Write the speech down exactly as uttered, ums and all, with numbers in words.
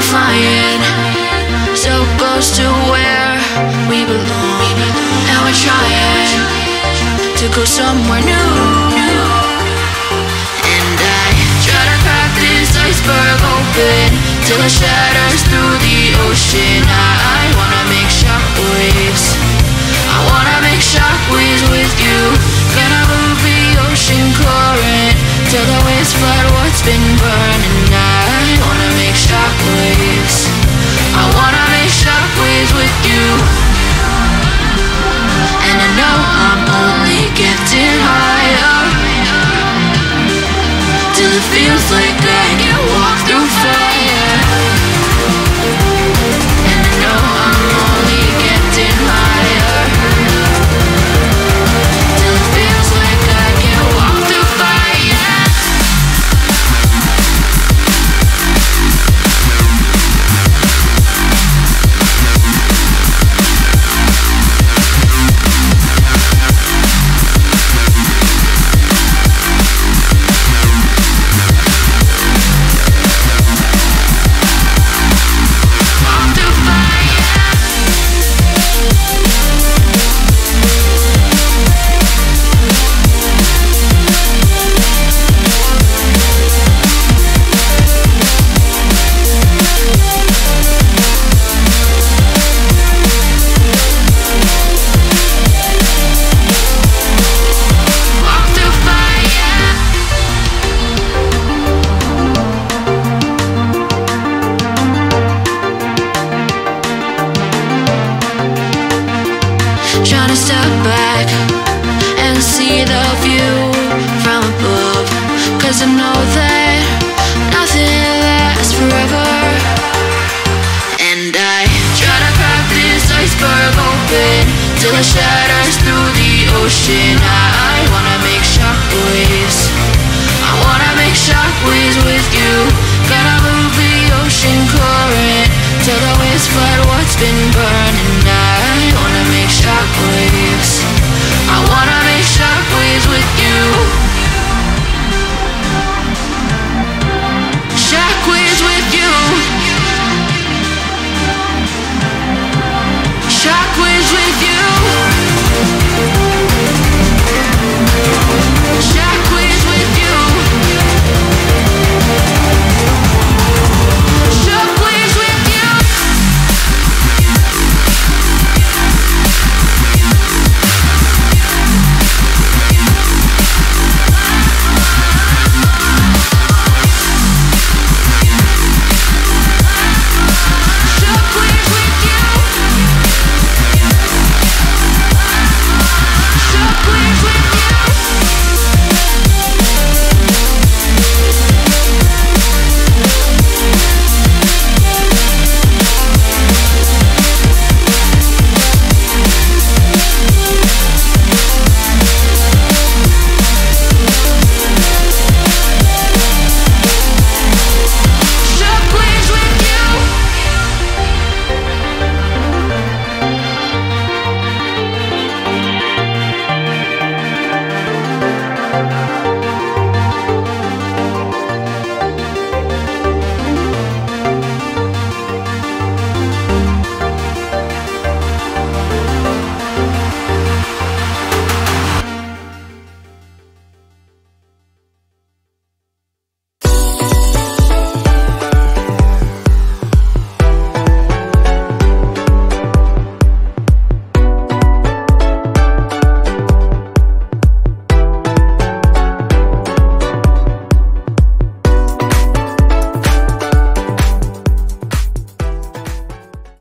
flying so close to where we belong, and we're trying to go somewhere new. And I try to crack this iceberg open till it shatters through the ocean. I, I wanna make shockwaves, I wanna make shockwaves with you. Gonna move the ocean current till the waves flood what's been burning. I wanna make shockwaves, I wanna make shockwaves with you. And I know I'm only getting higher till it feels like I can walk through fire. And I know I'm only getting higher till it feels like I can walk through fire. Trying to step back and see the view from above, 'cause I know that nothing lasts forever. And I try to crack this iceberg open till it shatters through the ocean. I, I wanna make shockwaves, I wanna make shockwaves with you. Gonna move the ocean current till the waves flood what's been